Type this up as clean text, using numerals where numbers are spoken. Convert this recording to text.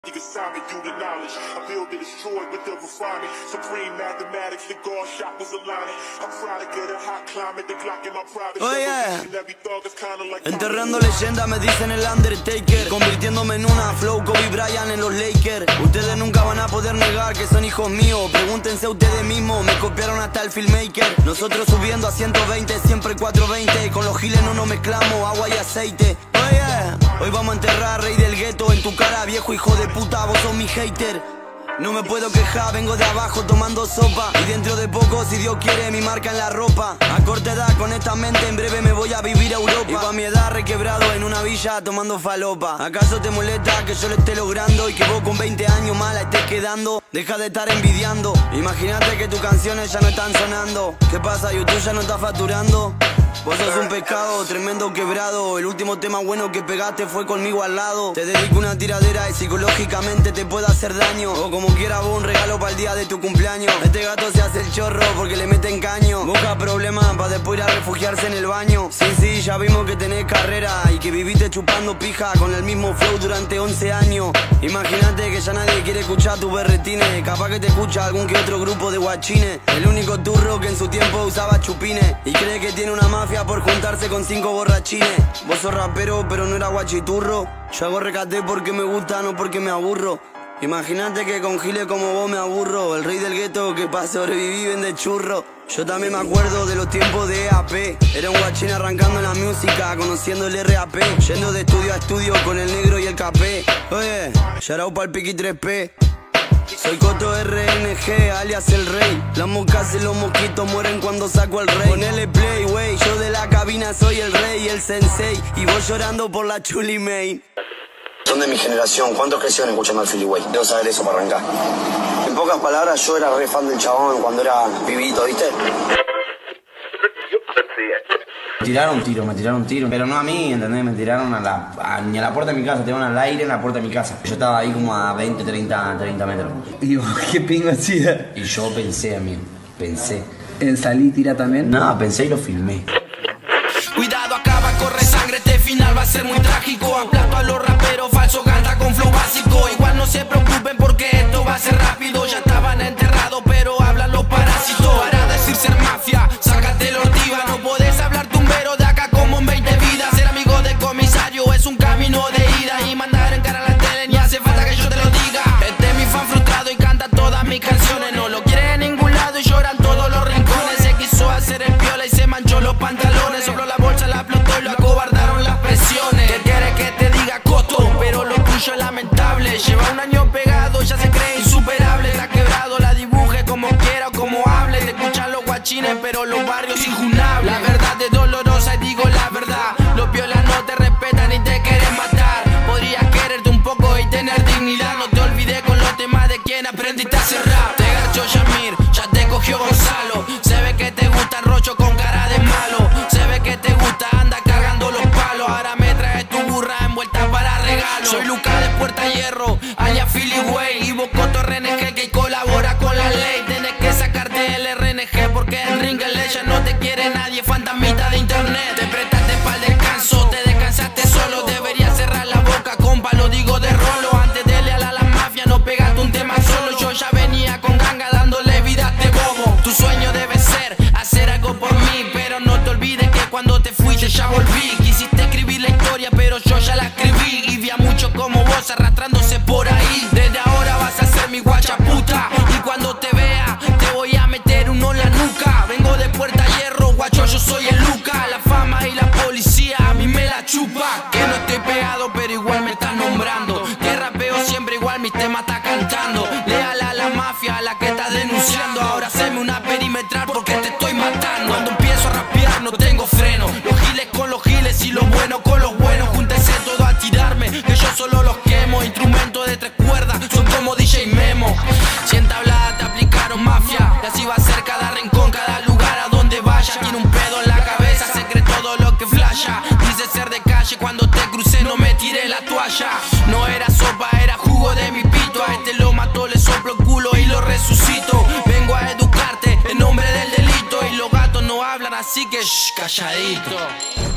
You can sign me through the knowledge. I build it destroyed with the refinement. Supreme mathematics, the guard shot was aligning. I'm trying to get a hot climate, the Glock in my private. Oh yeah. Every thug is kinda like Enterrando leyenda, me dicen el Undertaker. Convirtiéndome en una flow Kobe Bryant en los Lakers. Ustedes nunca van a poder negar que son hijos míos. Pregúntense a ustedes mismos, me copiaron hasta el filmmaker. Nosotros subiendo a 120, siempre 420. Con los giles no nos mezclamos, agua y aceite. Oh yeah. Hoy vamos a enterrar, rey del gueto. En tu cara, viejo hijo de puta, vos sos mi hater. No me puedo quejar, vengo de abajo tomando sopa. Y dentro de poco, si Dios quiere, mi marca en la ropa. A corta edad, con esta mente, en breve me voy a vivir a Europa. Y pa' mi edad, requebrado en una villa tomando falopa. ¿Acaso te molesta que yo lo esté logrando? Y que vos con 20 años más la estés quedando. Deja de estar envidiando. Imagínate que tus canciones ya no están sonando. ¿Qué pasa, YouTube ya no está facturando? Vos sos un pescado, tremendo quebrado. El último tema bueno que pegaste fue conmigo al lado. Te dedico una tiradera y psicológicamente te puede hacer daño. O como quieras vos, un regalo para el día de tu cumpleaños. Este gato se hace el chorro porque le meten caño. Busca problemas para después ir a refugiarse en el baño. Sí, ya vimos que tenés carrera y que viviste chupando pija con el mismo flow durante 11 años. Imagínate que ya nadie quiere escuchar tus berretines. Capaz que te escucha algún que otro grupo de guachines. El único turro que en su tiempo usaba chupines. Y cree que tiene una mafia por juntarse con 5 borrachines. Vos sos rapero pero no era guachiturro. Yo hago recate porque me gusta, no porque me aburro. Imagínate que con giles como vos me aburro. El rey del gueto que pa' sobrevivir vende churro. Yo también me acuerdo de los tiempos de EAP. Era un guachín arrancando en la música, conociendo el RAP. Yendo de estudio a estudio con el negro y el capé. Oye, shout pa'l Piqui 3P. Soy Coto RNG, alias el rey. Las moscas y los mosquitos mueren cuando saco al rey. Ponele play, wey, yo de la cabina soy el rey y el sensei. Y vos llorando por la Chuli Main. Son de mi generación, ¿cuántos crecieron escuchando al Philly Way? Debo saber eso para arrancar. En pocas palabras, yo era re fan del chabón cuando era pibito, ¿viste? Me tiraron un tiro, pero no a mí, ¿entendés? Me tiraron ni a la puerta de mi casa, tiraron al aire en la puerta de mi casa. Yo estaba ahí como a 20, 30 metros. Y vos, ¿qué pingo hacía? Y yo pensé, amigo, pensé. ¿En salí tira también? No, pensé y lo filmé. Cuidado, acaba, corre sangre, este final va a ser muy trágico. Aplasto a los raperos, falso ganta con flow básico. Igual no se preocupen porque esto va a ser rápido. Ya estaban enterrados, pero hablan los parásitos. Para decir ser mafia, sácate el ortiva. No podés hablar tumbero de acá como en 20 vidas. Ser amigo del comisario es un camino de ida. Y mandar en cara a la tele ni hace falta que yo te lo diga. Este es mi fan frustrado y canta todas mis canciones. No lo quiere en ningún lado y lloran todos los rincones. Se quiso hacer el piola y se manchó los pantalones. Sopló la bolsa, la explotó y lo acobardaron las presiones. ¿Qué quieres que te diga, Coto? Pero lo tuyo es lamentable. Lleva un año pegado, ya se cree insuperable. Está quebrado, la dibuje como quiera o como hable. Te escuchan los guachines, pero los barrios injunables. La verdad es dolorosa y digo la verdad. Los piolas no te respetan y te quieren matar. Podrías quererte un poco y tener dignidad. No te olvides con los temas de quien aprendiste a hacer rap. Te garchó Yamir, ya te cogió Gonzalo. Se ve que te gusta el rocho con cara de malo. Se ve que te gusta, anda cargando los palos. Ahora me traes tu burra envuelta para regalo. Soy Luca de Puerta Hierro, alias Philly Way. Y vos Coto RNG que colabora con la ley. Tenés que sacarte el RNG porque en Ringle ya no te quiere nadie, fantasmita de internet. Te prestaste pa'l descanso, te descansaste solo. Deberías cerrar la boca, compa, lo digo de rolo. Antes de leal a la mafia no pegaste un tema solo. Yo ya venía con ganga dándole vida a este bobo. Tu sueño debe ser hacer algo por mí, pero no te olvides que cuando te fuiste ya volví. Quisiste escribir la historia pero yo ya la escribí. Y vi a muchos como vos arrastrándose por ahí. Desde ahora vas a ser mi guacha puta. Y cuando te vea te voy a meter uno en la nuca. Vengo de Puerta Hierro, guacho, yo soy el Luca. La fama y la policía a mí me la chupa. Que no estoy pegado pero igual me estás nombrando. Que rapeo siempre igual mis temas está cantando. Leal a la mafia, a la que estás denunciando. Ahora haceme una perimetral porque te estoy matando. Cuando empiezo a rapear no tengo freno. Los giles con los giles y los buenos con los buenos. Júntense todo a tirarme, que yo solo los quemo. Instrumentos de 3 cuerdas, son como DJ Memo. Si en tablada te aplicaron mafia, y así va a ser cada rincón, cada lugar a donde vaya. Tiene un pedo en la cabeza, se cree todo lo que flasha. Dice ser de calle, cuando te crucé no me tiré la toalla. No era sopa, era jugo de mi pito. A este lo mato, le soplo el culo y lo resucito. Vengo a educarte en nombre del delito. Y los gatos no hablan, así que shh, calladito.